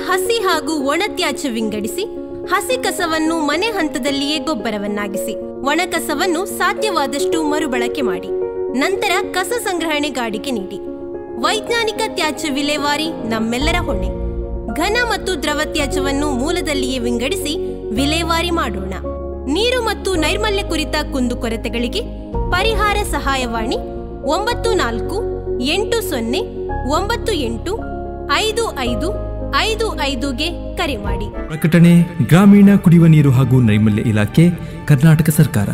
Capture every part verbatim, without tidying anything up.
ಹಸಿ ಹಾಗೂ ಒಣ ತ್ಯಾಜ್ಯ ವಿಂಗಡಿಸಿ ಹಸಿ ಕಸವನ್ನು ಮನೆ ಹಂತದಲ್ಲಿಯೇ ಗೊಬ್ಬರವನ್ನಾಗಿಸಿ ಒಣ ಕಸವನ್ನು ಸಾಧ್ಯವಾದಷ್ಟು ಮರುಬಳಕೆ ಮಾಡಿ ನಂತರ ಕಸ ಸಂಗ್ರಹಣೆ ಗಾಡಿಗೆ ನೀಡಿ. ವೈಜ್ಞಾನಿಕ ತ್ಯಾಜ್ಯ ವಿಲೇವಾರಿ ನಮ್ಮೆಲ್ಲರ ಹೊಣೆ. ಘನ ಮತ್ತು ದ್ರವ ತ್ಯಾಜ್ಯವನ್ನು ಮೂಲದಲ್ಲಿಯೇ ವಿಂಗಡಿಸಿ ವಿಲೇವಾರಿ ಮಾಡೋಣ. ನೀರು ಮತ್ತು ನೈರ್ಮಲ್ಯ ಕುರಿತ ಕುಂದುಕೊರತೆಗಳಿಗೆ ಪರಿಹಾರ ಸಹಾಯವಾಣಿ ಒಂಬತ್ತು ನಾಲ್ಕು ಎಂಟು ಸೊನ್ನೆ ಒಂಬತ್ತು ಎಂಟು ಐದು ಐದು ಐದು ಐದುಗೆ ಕರೆ ಮಾಡಿ. ಪ್ರಕಟಣೆ ಗ್ರಾಮೀಣ ಕುಡಿಯುವ ನೀರು ಹಾಗೂ ನೈರ್ಮಲ್ಯ ಇಲಾಖೆ, ಕರ್ನಾಟಕ ಸರ್ಕಾರ.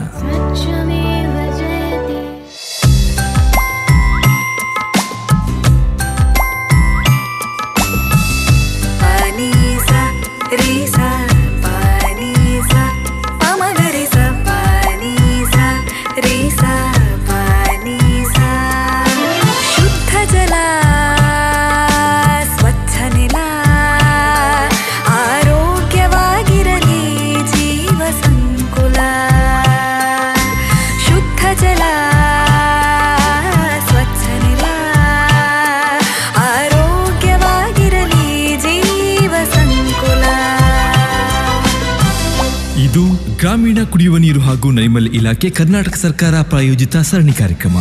ಗ್ರಾಮೀಣ ಕುಡಿಯುವ ನೀರು ಹಾಗೂ ನೈರ್ಮಲ್ಯ ಇಲಾಖೆ, ಕರ್ನಾಟಕ ಸರ್ಕಾರ ಪ್ರಾಯೋಜಿತ ಸರಣಿ ಕಾರ್ಯಕ್ರಮ.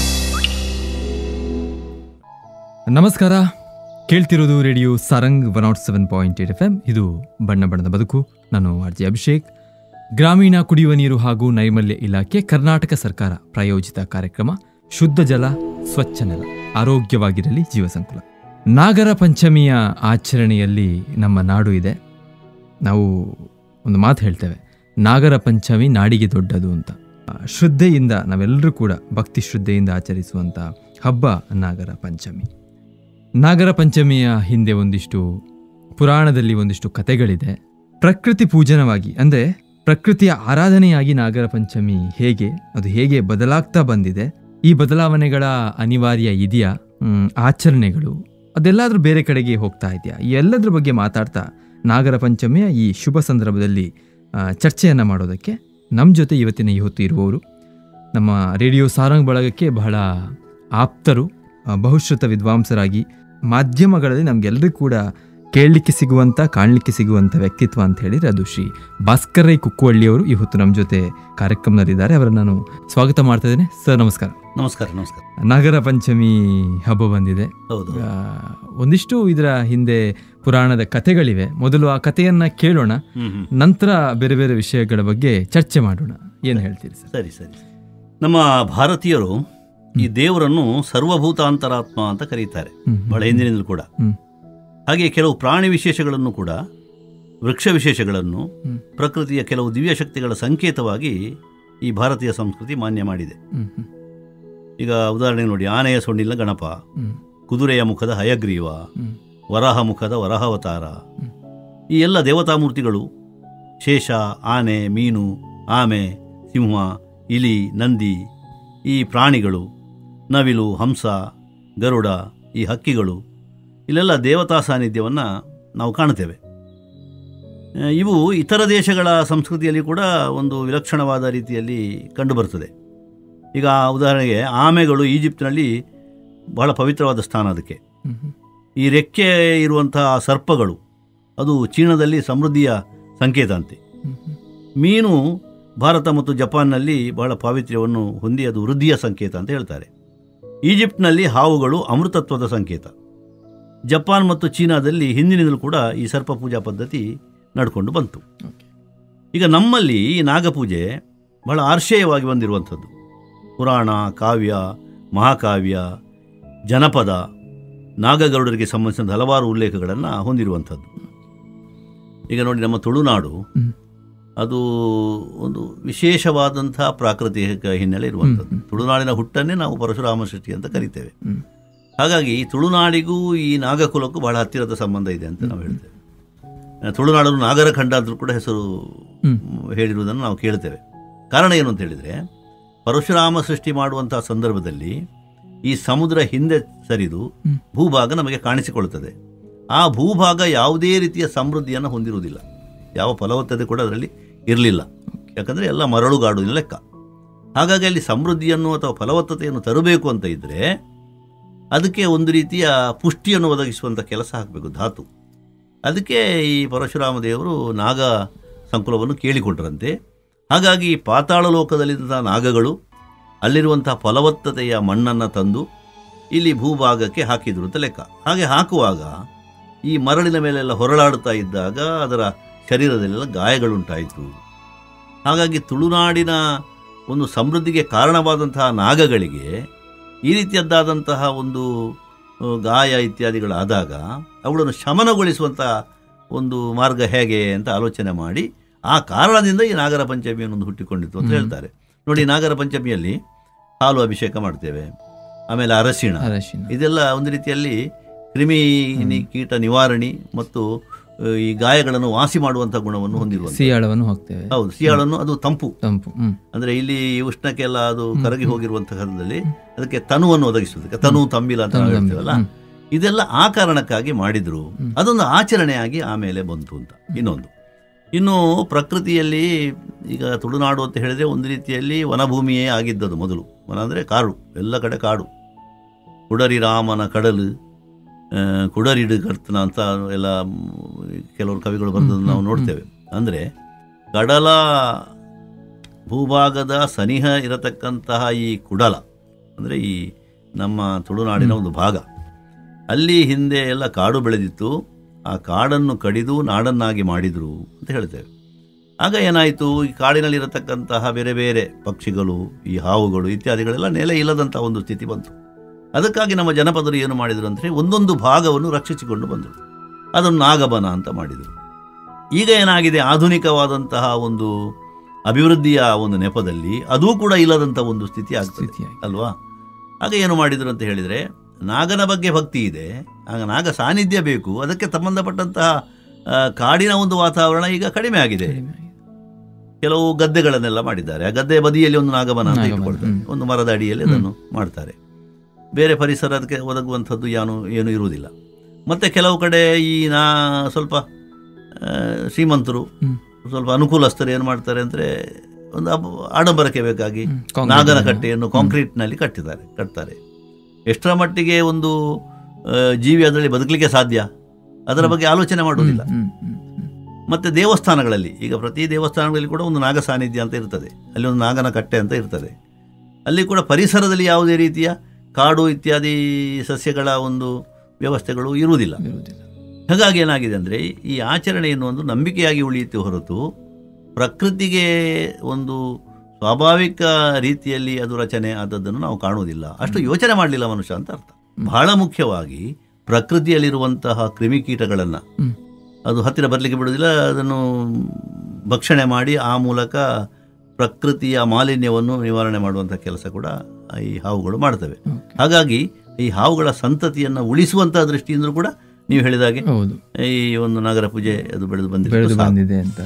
ನಮಸ್ಕಾರ, ಕೇಳ್ತಿರೋದು radio Sarang one nought seven point eight F M. ಇದು ಬಣ್ಣ ಬಣ್ಣದ ಬದುಕು. ನಾನು ಆರ್ ಜೆ ಅಭಿಷೇಕ್. ಗ್ರಾಮೀಣ ಕುಡಿಯುವ ನೀರು ಹಾಗೂ ನೈರ್ಮಲ್ಯ ಇಲಾಖೆ, ಕರ್ನಾಟಕ ಸರ್ಕಾರ ಪ್ರಾಯೋಜಿತ ಕಾರ್ಯಕ್ರಮ ಶುದ್ಧ ಜಲ, ಸ್ವಚ್ಛ ನೆಲ, ಆರೋಗ್ಯವಾಗಿರಲಿ ಜೀವ ಸಂಕುಲ. ನಾಗರ ಪಂಚಮಿಯ ಆಚರಣೆಯಲ್ಲಿ ನಮ್ಮ ನಾಡು ಇದೆ. ನಾವು ಒಂದು ಮಾತು ಹೇಳ್ತೇವೆ, ನಾಗರ ಪಂಚಮಿ ನಾಡಿಗೆ ದೊಡ್ಡದು ಅಂತ. ಶ್ರದ್ಧೆಯಿಂದ ನಾವೆಲ್ಲರೂ ಕೂಡ ಭಕ್ತಿ ಶ್ರದ್ಧೆಯಿಂದ ಆಚರಿಸುವಂಥ ಹಬ್ಬ ನಾಗರ ಪಂಚಮಿ. ನಾಗರ ಪಂಚಮಿಯ ಹಿಂದೆ ಒಂದಿಷ್ಟು ಪುರಾಣದಲ್ಲಿ ಒಂದಿಷ್ಟು ಕಥೆಗಳಿದೆ. ಪ್ರಕೃತಿ ಪೂಜನವಾಗಿ, ಅಂದರೆ ಪ್ರಕೃತಿಯ ಆರಾಧನೆಯಾಗಿ ನಾಗರ ಪಂಚಮಿ ಹೇಗೆ ಅದು ಹೇಗೆ ಬದಲಾಗ್ತಾ ಬಂದಿದೆ, ಈ ಬದಲಾವಣೆಗಳ ಅನಿವಾರ್ಯ ಇದೆಯಾ, ಆಚರಣೆಗಳು ಅದೆಲ್ಲಾದ್ರೂ ಬೇರೆ ಕಡೆಗೆ ಹೋಗ್ತಾ ಇದೆಯಾ, ಈ ಎಲ್ಲದ್ರ ಬಗ್ಗೆ ಮಾತಾಡ್ತಾ ನಾಗರ ಪಂಚಮಿಯ ಈ ಶುಭ ಸಂದರ್ಭದಲ್ಲಿ ಚರ್ಚೆಯನ್ನು ಮಾಡೋದಕ್ಕೆ ನಮ್ಮ ಜೊತೆ ಇವತ್ತಿನ ಈ ಹೊತ್ತು ಇರುವವರು ನಮ್ಮ ರೇಡಿಯೋ ಸಾರಂಗ್ ಬಳಗಕ್ಕೆ ಬಹಳ ಆಪ್ತರು, ಬಹುಶ್ರುತ ವಿದ್ವಾಂಸರಾಗಿ ಮಾಧ್ಯಮಗಳಲ್ಲಿ ನಮಗೆಲ್ಲರಿಗೂ ಕೂಡ ಕೇಳಲಿಕ್ಕೆ ಸಿಗುವಂಥ ಕಾಣಲಿಕ್ಕೆ ಸಿಗುವಂಥ ವ್ಯಕ್ತಿತ್ವ ಅಂತ ಹೇಳಿದರೆ ಅದು ಶ್ರೀ ಭಾಸ್ಕರ್ ರೈ ಕುಕ್ಕುವಳ್ಳಿಯವರು ಈ ಹೊತ್ತು ನಮ್ಮ ಜೊತೆ ಕಾರ್ಯಕ್ರಮದಲ್ಲಿದ್ದಾರೆ. ಅವರನ್ನು ನಾನು ಸ್ವಾಗತ ಮಾಡ್ತಾ ಇದ್ದೇನೆ. ಸರ್ ನಮಸ್ಕಾರ. ನಮಸ್ಕಾರ. ನಮಸ್ಕಾರ. ನಾಗರ ಪಂಚಮಿ ಹಬ್ಬ ಬಂದಿದೆ. ಹೌದು. ಒಂದಿಷ್ಟು ಇದರ ಹಿಂದೆ ಪುರಾಣದ ಕಥೆಗಳಿವೆ. ಮೊದಲು ಆ ಕಥೆಯನ್ನ ಕೇಳೋಣ, ನಂತರ ಬೇರೆ ಬೇರೆ ವಿಷಯಗಳ ಬಗ್ಗೆ ಚರ್ಚೆ ಮಾಡೋಣ. ಏನು ಹೇಳ್ತೀರಿ ಸರ್? ಸರಿ ಸರಿ. ನಮ್ಮ ಭಾರತೀಯರು ಈ ದೇವರನ್ನು ಸರ್ವಭೂತಾಂತರಾತ್ಮ ಅಂತ ಕರೀತಾರೆ, ಬಹಳ ಹಿಂದಿನಿಂದಲೂ ಕೂಡ. ಹಾಗೆ ಕೆಲವು ಪ್ರಾಣಿ ವಿಶೇಷಗಳನ್ನು ಕೂಡ, ವೃಕ್ಷ ವಿಶೇಷಗಳನ್ನು, ಪ್ರಕೃತಿಯ ಕೆಲವು ದಿವ್ಯ ಶಕ್ತಿಗಳ ಸಂಕೇತವಾಗಿ ಈ ಭಾರತೀಯ ಸಂಸ್ಕೃತಿ ಮಾನ್ಯ ಮಾಡಿದೆ. ಈಗ ಉದಾಹರಣೆ ನೋಡಿ, ಆನೆಯ ಸೊಂಡಿಲ ಗಣಪ, ಕುದುರೆಯ ಮುಖದ ಹಯಗ್ರೀವ, ವರಾಹ ಮುಖದ ವರಾಹಾವತಾರ, ಈ ಎಲ್ಲ ದೇವತಾಮೂರ್ತಿಗಳು, ಶೇಷ, ಆನೆ, ಮೀನು, ಆಮೆ, ಸಿಂಹ, ಇಲಿ, ನಂದಿ, ಈ ಪ್ರಾಣಿಗಳು, ನವಿಲು, ಹಂಸ, ಗರುಡ, ಈ ಹಕ್ಕಿಗಳು, ಇಲ್ಲೆಲ್ಲ ದೇವತಾ ಸಾನ್ನಿಧ್ಯವನ್ನು ನಾವು ಕಾಣುತ್ತೇವೆ. ಇವು ಇತರ ದೇಶಗಳ ಸಂಸ್ಕೃತಿಯಲ್ಲಿ ಕೂಡ ಒಂದು ವಿಲಕ್ಷಣವಾದ ರೀತಿಯಲ್ಲಿ ಕಂಡುಬರ್ತದೆ. ಈಗ ಉದಾಹರಣೆಗೆ ಆಮೆಗಳು ಈಜಿಪ್ಟ್ನಲ್ಲಿ ಬಹಳ ಪವಿತ್ರವಾದ ಸ್ಥಾನ. ಅದಕ್ಕೆ ಈ ರೆಕ್ಕೆ ಇರುವಂತಹ ಸರ್ಪಗಳು, ಅದು ಚೀನಾದಲ್ಲಿ ಸಮೃದ್ಧಿಯ ಸಂಕೇತ ಅಂತೆ. ಮೀನು ಭಾರತ ಮತ್ತು ಜಪಾನ್ನಲ್ಲಿ ಬಹಳ ಪಾವಿತ್ರ್ಯವನ್ನು ಹೊಂದಿ ಅದು ವೃದ್ಧಿಯ ಸಂಕೇತ ಅಂತ ಹೇಳ್ತಾರೆ. ಈಜಿಪ್ಟ್ನಲ್ಲಿ ಹಾವುಗಳು ಅಮೃತತ್ವದ ಸಂಕೇತ. ಜಪಾನ್ ಮತ್ತು ಚೀನಾದಲ್ಲಿ ಹಿಂದಿನಿಂದಲೂ ಕೂಡ ಈ ಸರ್ಪ ಪೂಜಾ ಪದ್ಧತಿ ನಡ್ಕೊಂಡು ಬಂತು. ಈಗ ನಮ್ಮಲ್ಲಿ ಈ ನಾಗಪೂಜೆ ಬಹಳ ಆರ್ಷೇಯವಾಗಿ ಬಂದಿರುವಂಥದ್ದು. ಪುರಾಣ, ಕಾವ್ಯ, ಮಹಾಕಾವ್ಯ, ಜನಪದ, ನಾಗಗರುಡರಿಗೆ ಸಂಬಂಧಿಸಿದ ಹಲವಾರು ಉಲ್ಲೇಖಗಳನ್ನು ಹೊಂದಿರುವಂಥದ್ದು. ಈಗ ನೋಡಿ, ನಮ್ಮ ತುಳುನಾಡು ಅದು ಒಂದು ವಿಶೇಷವಾದಂಥ ಪ್ರಾಕೃತಿಕ ಹಿನ್ನೆಲೆ ಇರುವಂಥದ್ದು. ತುಳುನಾಡಿನ ಹುಟ್ಟನ್ನೇ ನಾವು ಪರಶುರಾಮ ಸೃಷ್ಟಿ ಅಂತ ಕರಿತೇವೆ. ಹಾಗಾಗಿ ತುಳುನಾಡಿಗೂ ಈ ನಾಗಕುಲಕ್ಕೂ ಬಹಳ ಹತ್ತಿರದ ಸಂಬಂಧ ಇದೆ ಅಂತ ನಾವು ಹೇಳ್ತೇವೆ. ತುಳುನಾಡನ್ನು ನಾಗರಖಂಡ ಅಂತಲೂ ಕೂಡ ಹೆಸರು ಹೇಳಿರುವುದನ್ನು ನಾವು ಕೇಳ್ತೇವೆ. ಕಾರಣ ಏನು ಅಂತ ಹೇಳಿದರೆ, ಪರಶುರಾಮ ಸೃಷ್ಟಿ ಮಾಡುವಂಥ ಸಂದರ್ಭದಲ್ಲಿ ಈ ಸಮುದ್ರ ಹಿಂದೆ ಸರಿದು ಭೂಭಾಗ ನಮಗೆ ಕಾಣಿಸಿಕೊಳ್ಳುತ್ತದೆ. ಆ ಭೂಭಾಗ ಯಾವುದೇ ರೀತಿಯ ಸಮೃದ್ಧಿಯನ್ನು ಹೊಂದಿರುವುದಿಲ್ಲ, ಯಾವ ಫಲವತ್ತತೆ ಕೂಡ ಅದರಲ್ಲಿ ಇರಲಿಲ್ಲ. ಯಾಕಂದರೆ ಎಲ್ಲ ಮರಳುಗಾಡು ಲೆಕ್ಕ. ಹಾಗಾಗಿ ಅಲ್ಲಿ ಸಮೃದ್ಧಿಯನ್ನು ಅಥವಾ ಫಲವತ್ತತೆಯನ್ನು ತರಬೇಕು ಅಂತ ಇದ್ದರೆ ಅದಕ್ಕೆ ಒಂದು ರೀತಿಯ ಪುಷ್ಟಿಯನ್ನು ಒದಗಿಸುವಂಥ ಕೆಲಸ ಹಾಕಬೇಕು. ಧಾತು ಅದಕ್ಕೆ ಈ ಪರಶುರಾಮ ದೇವರು ನಾಗ ಸಂಕುಲವನ್ನು ಕೇಳಿಕೊಟ್ರಂತೆ. ಹಾಗಾಗಿ ಪಾತಾಳ ಲೋಕದಲ್ಲಿದ್ದ ನಾಗಗಳು ಅಲ್ಲಿರುವಂಥ ಫಲವತ್ತತೆಯ ಮಣ್ಣನ್ನು ತಂದು ಇಲ್ಲಿ ಭೂಭಾಗಕ್ಕೆ ಹಾಕಿದ್ರು ಅಂತ ಲೆಕ್ಕ. ಹಾಗೆ ಹಾಕುವಾಗ ಈ ಮರಳಿನ ಮೇಲೆಲ್ಲ ಹೊರಳಾಡುತ್ತಾ ಇದ್ದಾಗ ಅದರ ಶರೀರದಲ್ಲೆಲ್ಲ ಗಾಯಗಳುಂಟಾಯಿತು. ಹಾಗಾಗಿ ತುಳುನಾಡಿನ ಒಂದು ಸಮೃದ್ಧಿಗೆ ಕಾರಣವಾದಂತಹ ನಾಗಗಳಿಗೆ ಈ ರೀತಿಯದ್ದಾದಂತಹ ಒಂದು ಗಾಯ ಇತ್ಯಾದಿಗಳಾದಾಗ ಅವುಗಳನ್ನು ಶಮನಗೊಳಿಸುವಂಥ ಒಂದು ಮಾರ್ಗ ಹೇಗೆ ಅಂತ ಆಲೋಚನೆ ಮಾಡಿ ಆ ಕಾರಣದಿಂದ ಈ ನಾಗರ ಪಂಚಮಿ ಅನ್ನೊಂದು ಹುಟ್ಟಿಕೊಂಡಿತ್ತು ಅಂತ ಹೇಳ್ತಾರೆ. ನೋಡಿ, ನಾಗರ ಪಂಚಮಿಯಲ್ಲಿ ಹಾಲು ಅಭಿಷೇಕ ಮಾಡ್ತೇವೆ, ಆಮೇಲೆ ಅರಶಿಣ, ಇದೆಲ್ಲ ಒಂದು ರೀತಿಯಲ್ಲಿ ಕ್ರಿಮಿ ಕೀಟ ನಿವಾರಣೆ ಮತ್ತು ಈ ಗಾಯಗಳನ್ನು ವಾಸಿ ಮಾಡುವಂಥ ಗುಣವನ್ನು ಹೊಂದಿರುವ ಸಿಯಾಳವನ್ನು ಹೋಗ್ತೇವೆ. ಹೌದು, ಸಿಯಾಳನ್ನು ಅದು ತಂಪು ತಂಪು ಅಂದ್ರೆ ಇಲ್ಲಿ ಉಷ್ಣಕ್ಕೆಲ್ಲ ಅದು ಕರಗಿ ಹೋಗಿರುವಂತಹದಲ್ಲಿ ಅದಕ್ಕೆ ತನುವನ್ನು ಒದಗಿಸುವುದಕ್ಕೆ ತನು ತಂಬಿಲ ಅಂತ ಹೇಳ್ತೀವಲ್ಲ, ಇದೆಲ್ಲ ಆ ಕಾರಣಕ್ಕಾಗಿ ಮಾಡಿದ್ರು. ಅದೊಂದು ಆಚರಣೆಯಾಗಿ ಆಮೇಲೆ ಬಂತು ಅಂತ. ಇನ್ನೊಂದು ಇನ್ನು ಪ್ರಕೃತಿಯಲ್ಲಿ ಈಗ ತುಳುನಾಡು ಅಂತ ಹೇಳಿದ್ರೆ ಒಂದು ರೀತಿಯಲ್ಲಿ ವನಭೂಮಿಯೇ ಆಗಿದ್ದದು ಮೊದಲು. ವನ ಅಂದರೆ ಕಾಡು, ಎಲ್ಲ ಕಡೆ ಕಾಡು. ಕುಡರಿ ರಾಮನ ಕಡಲು, ಕುಡರಿಡು ಕರ್ತನ ಅಂತ ಎಲ್ಲ ಕೆಲವರು ಕವಿಗಳು ಬರೆದನ್ನು ನಾವು ನೋಡ್ತೇವೆ. ಅಂದರೆ ಕಡಲ ಭೂಭಾಗದ ಸನಿಹ ಇರತಕ್ಕಂತಹ ಈ ಕುಡಲ ಅಂದರೆ ಈ ನಮ್ಮ ತುಳುನಾಡಿನ ಒಂದು ಭಾಗ, ಅಲ್ಲಿ ಹಿಂದೆ ಎಲ್ಲ ಕಾಡು ಬೆಳೆದಿತ್ತು. ಆ ಕಾಡನ್ನು ಕಡಿದು ನಾಡನ್ನಾಗಿ ಮಾಡಿದರು ಅಂತ ಹೇಳ್ತೇವೆ. ಆಗ ಏನಾಯಿತು, ಈ ಕಾಡಿನಲ್ಲಿರತಕ್ಕಂತಹ ಬೇರೆ ಬೇರೆ ಪಕ್ಷಿಗಳು, ಈ ಹಾವುಗಳು ಇತ್ಯಾದಿಗಳೆಲ್ಲ ನೆಲೆ ಇಲ್ಲದಂಥ ಒಂದು ಸ್ಥಿತಿ ಬಂತು. ಅದಕ್ಕಾಗಿ ನಮ್ಮ ಜನಪದರು ಏನು ಮಾಡಿದರು ಅಂದರೆ ಒಂದೊಂದು ಭಾಗವನ್ನು ರಕ್ಷಿಸಿಕೊಂಡು ಬಂದರು. ಅದನ್ನು ನಾಗಬನ ಅಂತ ಮಾಡಿದರು. ಈಗ ಏನಾಗಿದೆ, ಆಧುನಿಕವಾದಂತಹ ಒಂದು ಅಭಿವೃದ್ಧಿಯ ಒಂದು ನೆಪದಲ್ಲಿ ಅದೂ ಕೂಡ ಇಲ್ಲದಂಥ ಒಂದು ಸ್ಥಿತಿ ಆಗ್ತದೆ ಅಲ್ವಾ. ಆಗ ಏನು ಮಾಡಿದರು ಅಂತ ಹೇಳಿದರೆ, ನಾಗನ ಬಗ್ಗೆ ಭಕ್ತಿ ಇದೆ, ಆಗ ನಾಗ ಸಾನ್ನಿಧ್ಯ ಬೇಕು, ಅದಕ್ಕೆ ಸಂಬಂಧಪಟ್ಟಂತಹ ಕಾಡಿನ ಒಂದು ವಾತಾವರಣ ಈಗ ಕಡಿಮೆ ಆಗಿದೆ. ಕೆಲವು ಗದ್ದೆಗಳನ್ನೆಲ್ಲ ಮಾಡಿದ್ದಾರೆ, ಆ ಗದ್ದೆ ಬದಿಯಲ್ಲಿ ಒಂದು ನಾಗಬನ ಅಂತ ಇಟ್ಕೊಳ್ತಾರೆ, ಒಂದು ಮರದ ಅಡಿಯಲ್ಲಿ ಅದನ್ನು ಮಾಡ್ತಾರೆ. ಬೇರೆ ಪರಿಸರ ಅದಕ್ಕೆ ಒದಗುವಂಥದ್ದು ಏನು ಏನೂ ಇರುವುದಿಲ್ಲ. ಮತ್ತು ಕೆಲವು ಕಡೆ ಈ ನಾ ಸ್ವಲ್ಪ ಶ್ರೀಮಂತರು, ಸ್ವಲ್ಪ ಅನುಕೂಲಸ್ಥರು ಏನು ಮಾಡ್ತಾರೆ ಅಂದರೆ ಒಂದು ಆಡಂಬರಕ್ಕೆ ಬೇಕಾಗಿ ನಾಗನ ಕಟ್ಟೆಯನ್ನು ಕಾಂಕ್ರೀಟ್ನಲ್ಲಿ ಕಟ್ಟಿದ್ದಾರೆ ಕಟ್ತಾರೆ. ಎಷ್ಟರ ಮಟ್ಟಿಗೆ ಒಂದು ಜೀವಿ ಅದರಲ್ಲಿ ಬದುಕಲಿಕ್ಕೆ ಸಾಧ್ಯ ಅದರ ಬಗ್ಗೆ ಆಲೋಚನೆ ಮಾಡುವುದಿಲ್ಲ. ಮತ್ತು ದೇವಸ್ಥಾನಗಳಲ್ಲಿ ಈಗ ಪ್ರತಿ ದೇವಸ್ಥಾನಗಳಲ್ಲಿ ಕೂಡ ಒಂದು ನಾಗ ಸಾನ್ನಿಧ್ಯ ಅಂತ ಇರ್ತದೆ, ಅಲ್ಲಿ ಒಂದು ನಾಗನ ಕಟ್ಟೆ ಅಂತ ಇರ್ತದೆ. ಅಲ್ಲಿ ಕೂಡ ಪರಿಸರದಲ್ಲಿ ಯಾವುದೇ ರೀತಿಯ ಕಾಡು ಇತ್ಯಾದಿ ಸಸ್ಯಗಳ ಒಂದು ವ್ಯವಸ್ಥೆಗಳು ಇರುವುದಿಲ್ಲ. ಹಾಗಾಗಿ ಏನಾಗಿದೆ ಅಂದರೆ ಈ ಆಚರಣೆ ಎನ್ನುವೊಂದು ನಂಬಿಕೆಯಾಗಿ ಉಳಿಯುತ್ತೆ ಹೊರತು ಪ್ರಕೃತಿಗೆ ಒಂದು ಸ್ವಾಭಾವಿಕ ರೀತಿಯಲ್ಲಿ ಅದು ರಚನೆ ಆದದ್ದನ್ನು ನಾವು ಕಾಣುವುದಿಲ್ಲ. ಅಷ್ಟು ಯೋಚನೆ ಮಾಡಲಿಲ್ಲ ಮನುಷ್ಯ ಅಂತ ಅರ್ಥ. ಬಹಳ ಮುಖ್ಯವಾಗಿ ಪ್ರಕೃತಿಯಲ್ಲಿರುವಂತಹ ಕ್ರಿಮಿಕೀಟಗಳನ್ನು ಅದು ಹತ್ತಿರ ಬರಲಿಕ್ಕೆ ಬಿಡುವುದಿಲ್ಲ, ಅದನ್ನು ಭಕ್ಷಣೆ ಮಾಡಿ ಆ ಮೂಲಕ ಪ್ರಕೃತಿಯ ಮಾಲಿನ್ಯವನ್ನು ನಿವಾರಣೆ ಮಾಡುವಂಥ ಕೆಲಸ ಕೂಡ ಈ ಹಾವುಗಳು ಮಾಡ್ತವೆ. ಹಾಗಾಗಿ ಈ ಹಾವುಗಳ ಸಂತತಿಯನ್ನು ಉಳಿಸುವಂಥ ದೃಷ್ಟಿಯಿಂದ ಕೂಡ ನೀವು ಹೇಳಿದಾಗೆ ಈ ಒಂದು ನಾಗರ ಪೂಜೆ ಅದು ಬೆಳೆದು ಬಂದಿದೆ ಅಂತ.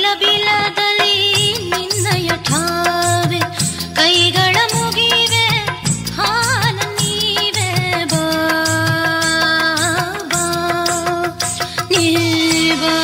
ಬಾಗಿಲ ಬಿಲದಲ್ಲಿ ನಿನ್ನಯ ಠಾವೆ ಕೈಗಳ ಮುಗಿವೆ ಹಾಲ ನೀವೆ ಬಾ ಬಾ ನೀ ಬಾ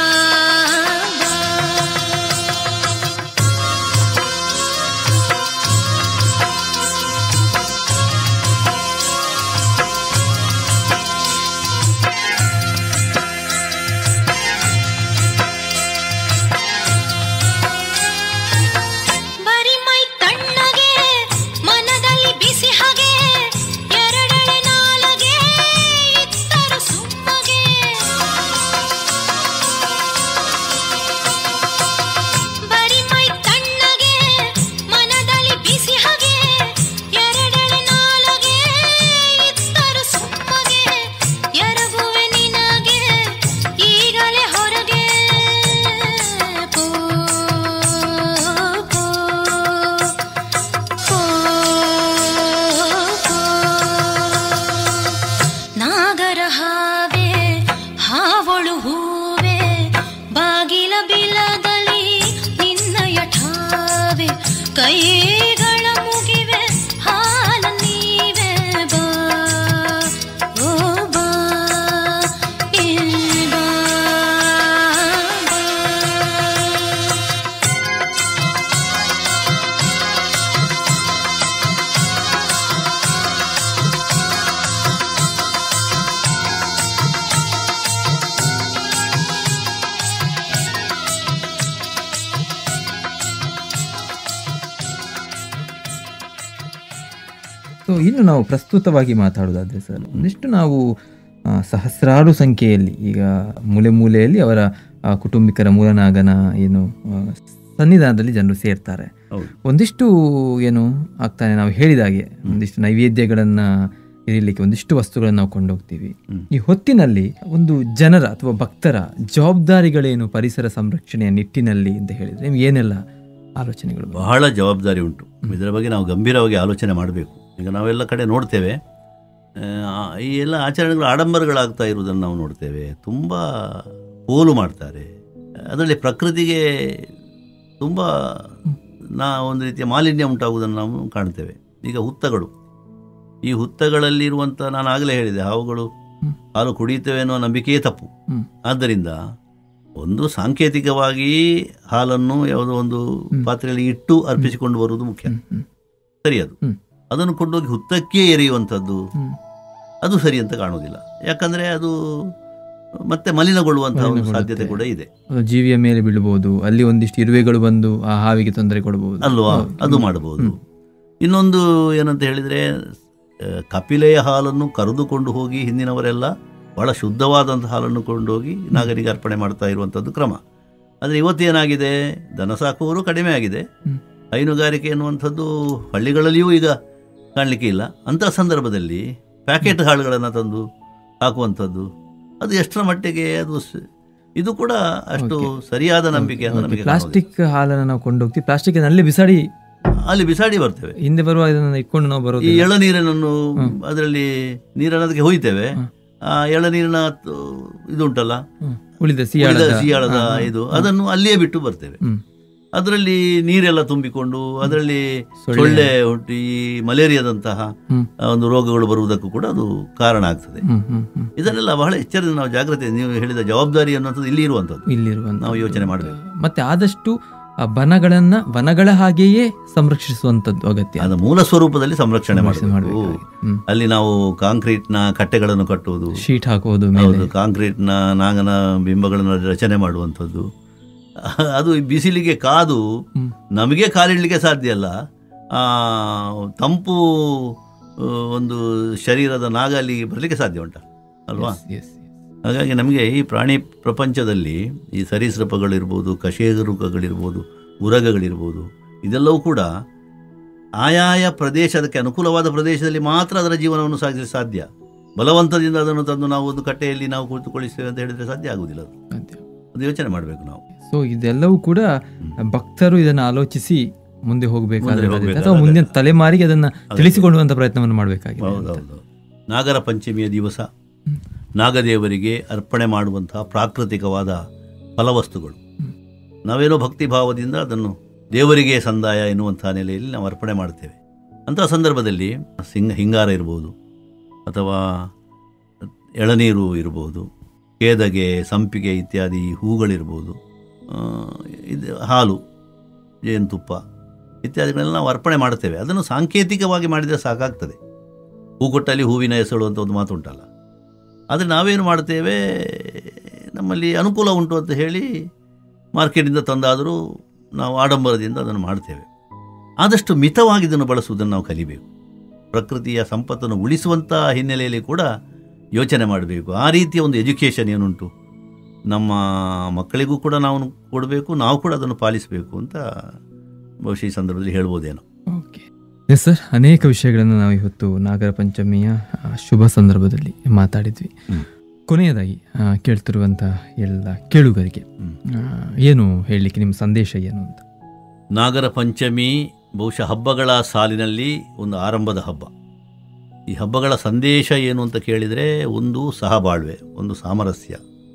ಕೈಗಳ ಮುಗಿವೆ ಹಾಲ ನೀವೆ ಬಾ ಓ ಬಾ ಏ ಬಾ ಸೊ ಇನ್ನು ನಾವು ಪ್ರಸ್ತುತವಾಗಿ ಮಾತಾಡೋದಾದ್ರೆ ಸರ್, ಒಂದಿಷ್ಟು ನಾವು ಆ, ಸಹಸ್ರಾರು ಸಂಖ್ಯೆಯಲ್ಲಿ ಈಗ ಮೂಲೆ ಮೂಲೆಯಲ್ಲಿ ಅವರ ಆ, ಕುಟುಂಬಿಕರ ಮೂಲನಾಗನ ಏನು ಆ, ಸನ್ನಿಧಾನದಲ್ಲಿ ಜನರು ಸೇರ್ತಾರೆ. ಒಂದಿಷ್ಟು ಏನು ಆಗ್ತಾನೆ, ನಾವು ಹೇಳಿದಾಗೆ ಒಂದಿಷ್ಟು ನೈವೇದ್ಯಗಳನ್ನ ಇರಲಿಕ್ಕೆ ಒಂದಿಷ್ಟು ವಸ್ತುಗಳನ್ನು ನಾವು ಕೊಂಡೋಗ್ತೀವಿ. ಈ ಹೊತ್ತಿನಲ್ಲಿ ಒಂದು ಜನರ ಅಥವಾ ಭಕ್ತರ ಜವಾಬ್ದಾರಿಗಳೇನು ಪರಿಸರ ಸಂರಕ್ಷಣೆಯ ನಿಟ್ಟಿನಲ್ಲಿ ಅಂತ ಹೇಳಿದ್ರೆ ನಿಮ್ಗೆ ಏನೆಲ್ಲ ಆಲೋಚನೆಗಳು? ಬಹಳ ಜವಾಬ್ದಾರಿ ಉಂಟು. ಇದರ ಬಗ್ಗೆ ನಾವು ಗಂಭೀರವಾಗಿ ಆಲೋಚನೆ ಮಾಡಬೇಕು. ಈಗ ನಾವೆಲ್ಲ ಕಡೆ ನೋಡ್ತೇವೆ, ಈ ಎಲ್ಲ ಆಚರಣೆಗಳು ಆಡಂಬರಗಳಾಗ್ತಾ ಇರುವುದನ್ನು ನಾವು ನೋಡ್ತೇವೆ. ತುಂಬ ಪೋಲು ಮಾಡ್ತಾರೆ. ಅದರಲ್ಲಿ ಪ್ರಕೃತಿಗೆ ತುಂಬ ನಾ ಒಂದು ರೀತಿಯ ಮಾಲಿನ್ಯ ಉಂಟಾಗುವುದನ್ನು ನಾವು ಕಾಣ್ತೇವೆ. ಈಗ ಹುತ್ತಗಳು, ಈ ಹುತ್ತಗಳಲ್ಲಿರುವಂಥ, ನಾನು ಆಗಲೇ ಹೇಳಿದೆ, ಹಾವುಗಳು ಹಾಲು ಕುಡಿಯುತ್ತವೆ ಅನ್ನೋ ನಂಬಿಕೆಯೇ ತಪ್ಪು. ಆದ್ದರಿಂದ ಒಂದು ಸಾಂಕೇತಿಕವಾಗಿ ಹಾಲನ್ನು ಯಾವುದೋ ಒಂದು ಪಾತ್ರೆಯಲ್ಲಿ ಇಟ್ಟು ಅರ್ಪಿಸಿಕೊಂಡು ಬರುವುದು ಮುಖ್ಯ, ಸರಿ. ಅದು ಅದನ್ನು ಕೊಂಡೋಗಿ ಹುತ್ತಕ್ಕೆ ಎರೆಯುವಂಥದ್ದು ಅದು ಸರಿ ಅಂತ ಕಾಣುವುದಿಲ್ಲ. ಯಾಕಂದರೆ ಅದು ಮತ್ತೆ ಮಲಿನಗೊಳ್ಳುವಂತಹ ಒಂದು ಸಾಧ್ಯತೆ ಕೂಡ ಇದೆ. ಜೀವಿಯ ಮೇಲೆ ಬೀಳಬಹುದು, ಅಲ್ಲಿ ಒಂದಿಷ್ಟು ಇರುವೆಗಳು ಬಂದು ಆ ಹಾವಿಗೆ ತೊಂದರೆ ಕೊಡಬಹುದು ಅಲ್ವಾ, ಅದು ಮಾಡಬಹುದು. ಇನ್ನೊಂದು ಏನಂತ ಹೇಳಿದರೆ, ಕಪಿಲೆಯ ಹಾಲನ್ನು ಕರೆದುಕೊಂಡು ಹೋಗಿ ಹಿಂದಿನವರೆಲ್ಲ ಬಹಳ ಶುದ್ಧವಾದಂಥ ಹಾಲನ್ನು ಕೊಂಡೋಗಿ ನಾಗರಿಗೆ ಅರ್ಪಣೆ ಮಾಡ್ತಾ ಇರುವಂಥದ್ದು ಕ್ರಮ. ಆದರೆ ಇವತ್ತೇನಾಗಿದೆ, ದನ ಸಾಕುವವರು ಕಡಿಮೆ ಆಗಿದೆ. ಹೈನುಗಾರಿಕೆ ಎನ್ನುವಂಥದ್ದು ಹಳ್ಳಿಗಳಲ್ಲಿಯೂ ಈಗ ಕಾಣಲಿಕ್ಕೆ ಇಲ್ಲ. ಅಂಥ ಸಂದರ್ಭದಲ್ಲಿ ಪ್ಯಾಕೆಟ್ ಹಾಳುಗಳನ್ನು ತಂದು ಹಾಕುವಂಥದ್ದು ಅದು ಎಷ್ಟರ ಮಟ್ಟಿಗೆ ಅದು ಇದು ಕೂಡ ಅಷ್ಟು ಸರಿಯಾದ ನಂಬಿಕೆ ಅಂತ ನಮಗೆ. ಪ್ಲಾಸ್ಟಿಕ್ ಹಾಲನ್ನು ನಾವು ಕೊಂಡೋಗ್ತೀವಿ, ಪ್ಲಾಸ್ಟಿಕ್ ಅಲ್ಲಿ ಬಿಸಾಡಿ ಅಲ್ಲಿ ಬಿಸಾಡಿ ಬರ್ತೇವೆ. ಹಿಂದೆ ಬರುವ ಇದನ್ನು ಇಟ್ಕೊಂಡು ನಾವು ಬರೋದು. ಈ ಎಳನೀರನ್ನು ಅದರಲ್ಲಿ ನೀರನ್ನು ಅದಕ್ಕೆ ಹೊಯ್ತೇವೆ. ಆ ಎಳನೀರಿನ ಇದುಂಟಲ್ಲ, ಉಳಿದ ಸಿಯಾಳದ ಇದು, ಅದನ್ನು ಅಲ್ಲಿಯೇ ಬಿಟ್ಟು ಬರ್ತೇವೆ. ಅದರಲ್ಲಿ ನೀರೆಲ್ಲ ತುಂಬಿಕೊಂಡು ಅದರಲ್ಲಿ ಸೊಳ್ಳೆ ಉಂಟು, ಈ ಮಲೇರಿಯಾದಂತಹ ಒಂದು ರೋಗಗಳು ಬರುವುದಕ್ಕೂ ಕೂಡ ಅದು ಕಾರಣ ಆಗ್ತದೆ. ಇದನ್ನೆಲ್ಲ ಬಹಳ ಎಚ್ಚರದಿಂದ ನಾವು ಜಾಗ್ರತೆ, ನೀವು ಹೇಳಿದ ಜವಾಬ್ದಾರಿ ಅನ್ನುವಂಥದ್ದು ಇಲ್ಲಿ ಇರುವಂಥದ್ದು, ಇಲ್ಲಿರುವಂಥ ನಾವು ಯೋಚನೆ ಮಾಡಬೇಕು. ಮತ್ತೆ ಆದಷ್ಟು ವನಗಳನ್ನ ವನಗಳ ಹಾಗೆಯೇ ಸಂರಕ್ಷಿಸುವಂಥದ್ದು ಅಗತ್ಯ. ಅದರ ಮೂಲ ಸ್ವರೂಪದಲ್ಲಿ ಸಂರಕ್ಷಣೆ ಮಾಡಬೇಕು. ಅಲ್ಲಿ ನಾವು ಕಾಂಕ್ರೀಟ್ನ ಕಟ್ಟೆಗಳನ್ನು ಕಟ್ಟುವುದು, ಶೀಟ್ ಹಾಕುವುದು, ಕಾಂಕ್ರೀಟ್ನ ನಾಗನ ಬಿಂಬಗಳನ್ನು ರಚನೆ ಮಾಡುವಂಥದ್ದು, ಅದು ಬಿಸಿಲಿಗೆ ಕಾದು ನಮಗೆ ಕಾಲಿಡಲಿಕ್ಕೆ ಸಾಧ್ಯ ಅಲ್ಲ. ತಂಪು ಒಂದು ಶರೀರದ ನಾಗ ಅಲ್ಲಿಗೆ ಬರಲಿಕ್ಕೆ ಸಾಧ್ಯ ಉಂಟ ಅಲ್ವಾ? ಹಾಗಾಗಿ ನಮಗೆ ಈ ಪ್ರಾಣಿ ಪ್ರಪಂಚದಲ್ಲಿ ಈ ಸರೀಸೃಪಗಳಿರ್ಬೋದು, ಕಶೇರುಕಗಳಿರ್ಬೋದು, ಉರಗಗಳಿರ್ಬೋದು, ಇದೆಲ್ಲವೂ ಕೂಡ ಆಯಾಯ ಪ್ರದೇಶ, ಅದಕ್ಕೆ ಅನುಕೂಲವಾದ ಪ್ರದೇಶದಲ್ಲಿ ಮಾತ್ರ ಅದರ ಜೀವನವನ್ನು ಸಾಗಿಸಲು ಸಾಧ್ಯ. ಬಲವಂತದಿಂದ ಅದನ್ನು ತಂದು ನಾವು ಒಂದು ಕಟ್ಟೆಯಲ್ಲಿ ನಾವು ಕುಳಿತುಕೊಳ್ಳಿಸ್ತೇವೆ ಅಂತ ಹೇಳಿದರೆ ಸಾಧ್ಯ ಆಗುವುದಿಲ್ಲ. ಅದು ಅದು ಯೋಚನೆ ಮಾಡಬೇಕು ನಾವು. ಸೊ ಇದೆಲ್ಲವೂ ಕೂಡ ಭಕ್ತರು ಇದನ್ನು ಆಲೋಚಿಸಿ ಮುಂದೆ ಹೋಗಬೇಕಾದ್ರೆ ಅಥವಾ ಮುಂದಿನ ತಲೆಮಾರಿಗೆ ಅದನ್ನು ತಿಳಿಸಿಕೊಳ್ಳುವಂಥ ಪ್ರಯತ್ನವನ್ನು ಮಾಡಬೇಕಾಗಿದೆ. ಹೌದೌದು. ನಾಗರ ಪಂಚಮಿಯ ದಿವಸ ನಾಗದೇವರಿಗೆ ಅರ್ಪಣೆ ಮಾಡುವಂತಹ ಪ್ರಾಕೃತಿಕವಾದ ಫಲವಸ್ತುಗಳು ನಾವೇನೋ ಭಕ್ತಿ ಭಾವದಿಂದ ಅದನ್ನು ದೇವರಿಗೆ ಸಂದಾಯ ಎನ್ನುವಂಥ ನೆಲೆಯಲ್ಲಿ ನಾವು ಅರ್ಪಣೆ ಮಾಡ್ತೇವೆ. ಅಂಥ ಸಂದರ್ಭದಲ್ಲಿ ಸಿಂಗ ಹಿಂಗಾರ ಇರ್ಬೋದು, ಅಥವಾ ಎಳನೀರು ಇರ್ಬೋದು, ಕೇದಗೆ, ಸಂಪಿಗೆ ಇತ್ಯಾದಿ ಹೂಗಳಿರ್ಬೋದು, ಇದು ಹಾಲು, ಜೇನುತುಪ್ಪ ಇತ್ಯಾದಿಗಳನ್ನೆಲ್ಲ ನಾವು ಅರ್ಪಣೆ ಮಾಡ್ತೇವೆ. ಅದನ್ನು ಸಾಂಕೇತಿಕವಾಗಿ ಮಾಡಿದರೆ ಸಾಕಾಗ್ತದೆ. ಹೂ ಕೊಟ್ಟಲ್ಲಿ ಹೂವಿನ ಹೆಸಳು ಅಂತ ಒಂದು ಮಾತು ಉಂಟಲ್ಲ. ಆದರೆ ನಾವೇನು ಮಾಡ್ತೇವೆ, ನಮ್ಮಲ್ಲಿ ಅನುಕೂಲ ಉಂಟು ಅಂತ ಹೇಳಿ ಮಾರ್ಕೆಟಿಂದ ತಂದಾದರೂ ನಾವು ಆಡಂಬರದಿಂದ ಅದನ್ನು ಮಾಡ್ತೇವೆ. ಆದಷ್ಟು ಮಿತವಾಗಿ ಇದನ್ನು ಬಳಸುವುದನ್ನು ನಾವು ಕಲಿಬೇಕು. ಪ್ರಕೃತಿಯ ಸಂಪತ್ತನ್ನು ಉಳಿಸುವಂಥ ಹಿನ್ನೆಲೆಯಲ್ಲಿ ಕೂಡ ಯೋಚನೆ ಮಾಡಬೇಕು. ಆ ರೀತಿಯ ಒಂದು ಎಜುಕೇಷನ್ ಏನುಂಟು ನಮ್ಮ ಮಕ್ಕಳಿಗೂ ಕೂಡ ನಾವು ಕೊಡಬೇಕು, ನಾವು ಕೂಡ ಅದನ್ನು ಪಾಲಿಸಬೇಕು ಅಂತ ಬಹುಶಃ ಈ ಸಂದರ್ಭದಲ್ಲಿ ಹೇಳ್ಬೋದೇನೋ. ಓಕೆ, ಎಸ್ ಸರ್, ಅನೇಕ ವಿಷಯಗಳನ್ನು ನಾವು ಇವತ್ತು ನಾಗರ ಪಂಚಮಿಯ ಶುಭ ಸಂದರ್ಭದಲ್ಲಿ ಮಾತಾಡಿದ್ವಿ. ಕೊನೆಯದಾಗಿ ಕೇಳ್ತಿರುವಂಥ ಎಲ್ಲ ಕೇಳುಗರಿಗೆ ಏನು ಹೇಳಲಿಕ್ಕೆ ನಿಮ್ಮ ಸಂದೇಶ ಏನು ಅಂತ? ನಾಗರ ಪಂಚಮಿ ಬಹುಶಃ ಹಬ್ಬಗಳ ಸಾಲಿನಲ್ಲಿ ಒಂದು ಆರಂಭದ ಹಬ್ಬ. ಈ ಹಬ್ಬಗಳ ಸಂದೇಶ ಏನು ಅಂತ ಕೇಳಿದರೆ, ಒಂದು ಸಹಬಾಳ್ವೆ, ಒಂದು ಸಾಮರಸ್ಯ,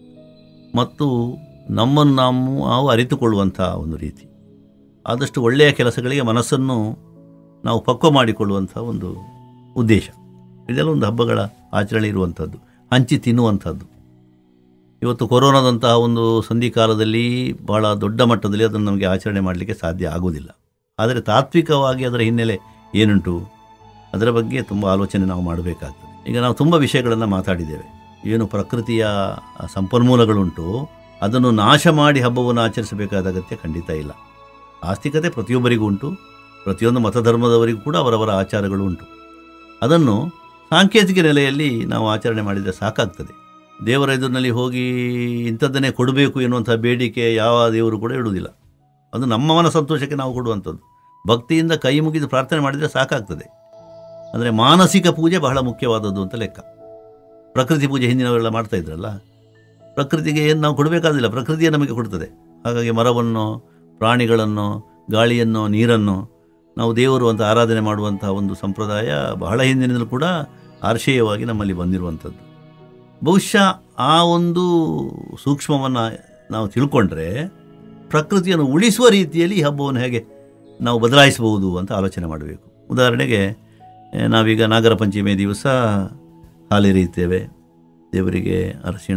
ಮತ್ತು ನಮ್ಮನ್ನು ನಾವು ನಾವು ಅರಿತುಕೊಳ್ಳುವಂಥ ಒಂದು ರೀತಿ. ಆದಷ್ಟು ಒಳ್ಳೆಯ ಕೆಲಸಗಳಿಗೆ ಮನಸ್ಸನ್ನು ನಾವು ಪಕ್ವ ಮಾಡಿಕೊಳ್ಳುವಂಥ ಒಂದು ಉದ್ದೇಶ. ಇದೆಲ್ಲ ಒಂದು ಹಬ್ಬಗಳ ಆಚರಣೆ ಇರುವಂಥದ್ದು, ಹಂಚಿ ತಿನ್ನುವಂಥದ್ದು. ಇವತ್ತು ಕೊರೋನಾದಂತಹ ಒಂದು ಸಂಧಿಕಾಲದಲ್ಲಿ ಬಹಳ ದೊಡ್ಡ ಮಟ್ಟದಲ್ಲಿ ಅದನ್ನು ನಮಗೆ ಆಚರಣೆ ಮಾಡಲಿಕ್ಕೆ ಸಾಧ್ಯ ಆಗುವುದಿಲ್ಲ. ಆದರೆ ತಾತ್ವಿಕವಾಗಿ ಅದರ ಹಿನ್ನೆಲೆ ಏನುಂಟು ಅದರ ಬಗ್ಗೆ ತುಂಬ ಆಲೋಚನೆ ನಾವು ಮಾಡಬೇಕಾಗ್ತದೆ. ಈಗ ನಾವು ತುಂಬ ವಿಷಯಗಳನ್ನು ಮಾತಾಡಿದ್ದೇವೆ. ಏನು ಪ್ರಕೃತಿಯ ಸಂಪನ್ಮೂಲಗಳುಂಟು ಅದನ್ನು ನಾಶ ಮಾಡಿ ಹಬ್ಬವನ್ನು ಆಚರಿಸಬೇಕಾದ ಅಗತ್ಯ ಖಂಡಿತ ಇಲ್ಲ. ಆಸ್ತಿಕತೆ ಪ್ರತಿಯೊಬ್ಬರಿಗೂ ಉಂಟು, ಪ್ರತಿಯೊಂದು ಮತಧರ್ಮದವರಿಗೂ ಕೂಡ ಅವರವರ ಆಚಾರಗಳು ಉಂಟು. ಅದನ್ನು ಸಾಂಕೇತಿಕ ನೆಲೆಯಲ್ಲಿ ನಾವು ಆಚರಣೆ ಮಾಡಿದರೆ ಸಾಕಾಗ್ತದೆ. ದೇವರ ಎದುರಿನಲ್ಲಿ ಹೋಗಿ ಇಂಥದ್ದನ್ನೇ ಕೊಡಬೇಕು ಎನ್ನುವಂಥ ಬೇಡಿಕೆ ಯಾವ ದೇವರು ಕೂಡ ಇಡುವುದಿಲ್ಲ. ಅದು ನಮ್ಮ ಮನ ಸಂತೋಷಕ್ಕೆ ನಾವು ಕೊಡುವಂಥದ್ದು. ಭಕ್ತಿಯಿಂದ ಕೈ ಮುಗಿದು ಪ್ರಾರ್ಥನೆ ಮಾಡಿದರೆ ಸಾಕಾಗ್ತದೆ. ಅಂದರೆ ಮಾನಸಿಕ ಪೂಜೆ ಬಹಳ ಮುಖ್ಯವಾದದ್ದು ಅಂತ ಲೆಕ್ಕ. ಪ್ರಕೃತಿ ಪೂಜೆ ಹಿಂದಿನವರೆಲ್ಲ ಮಾಡ್ತಾ ಇದ್ರಲ್ಲ, ಪ್ರಕೃತಿಗೆ ಏನು ನಾವು ಕೊಡಬೇಕಾದಿಲ್ಲ, ಪ್ರಕೃತಿಯೇ ನಮಗೆ ಕೊಡ್ತದೆ. ಹಾಗಾಗಿ ಮರವನ್ನು, ಪ್ರಾಣಿಗಳನ್ನು, ಗಾಳಿಯನ್ನು, ನೀರನ್ನು ನಾವು ದೇವರು ಅಂತ ಆರಾಧನೆ ಮಾಡುವಂಥ ಒಂದು ಸಂಪ್ರದಾಯ ಬಹಳ ಹಿಂದಿನಿಂದಲೂ ಕೂಡ ಆರ್ಷೇಯವಾಗಿ ನಮ್ಮಲ್ಲಿ ಬಂದಿರುವಂಥದ್ದು. ಬಹುಶಃ ಆ ಒಂದು ಸೂಕ್ಷ್ಮವನ್ನು ನಾವು ತಿಳ್ಕೊಂಡ್ರೆ ಪ್ರಕೃತಿಯನ್ನು ಉಳಿಸುವ ರೀತಿಯಲ್ಲಿ ಈ ಹಬ್ಬವನ್ನು ಹೇಗೆ ನಾವು ಬದಲಾಯಿಸಬಹುದು ಅಂತ ಆಲೋಚನೆ ಮಾಡಬೇಕು. ಉದಾಹರಣೆಗೆ ನಾವೀಗ ನಾಗರ ಪಂಚಮಿ ದಿವಸ ಹಾಲೆರೆಯುತ್ತೇವೆ, ದೇವರಿಗೆ ಅರಶಿಣ,